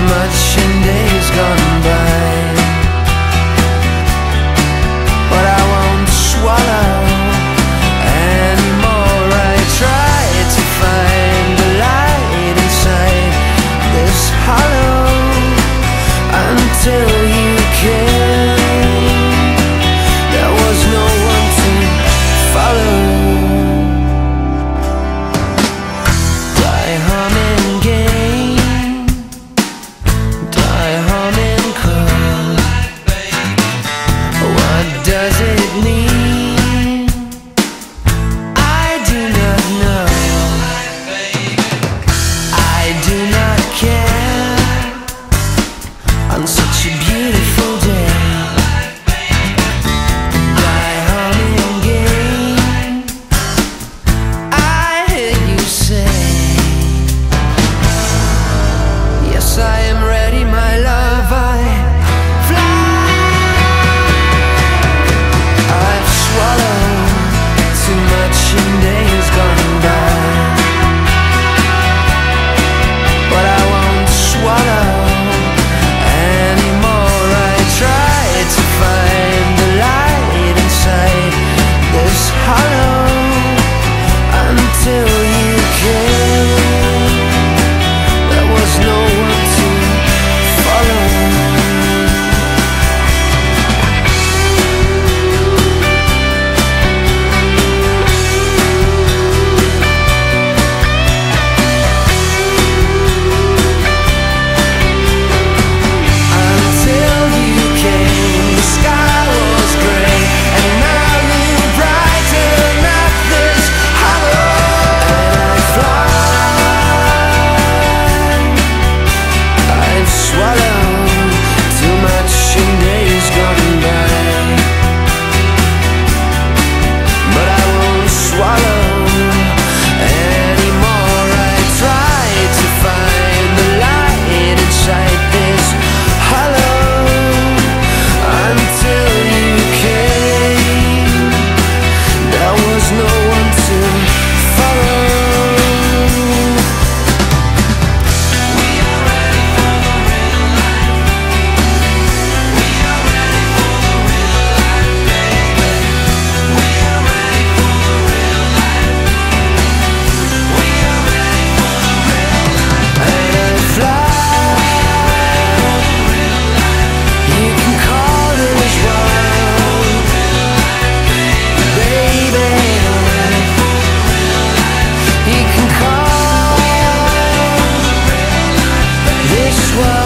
much in days gone by. But I won't swallow anymore. I try to find the light inside this hollow until you came. There was no one to follow. Die humming game, die humming call. What does it mean? I do not know. I do not care on such a beautiful day. Die humming game, I hear you say, yes, I am ready, my love, I fly. I've swallowed too much in days gone by, but I won't swallow anymore. I try to find the light inside this hollow until you came. There was no one to follow. Until you came, the sky was gray, and now you brighten up this hollow. And I fly. I've swallowed too much in days gone by, but I won't swallow anymore. I try to find the light inside this hollow until you came. There was no one to follow. We are ready for the real life. We are ready for the real life, baby. We are ready for the real life. We are ready for the real life. And I fly. You can call it as well, baby. You can call this world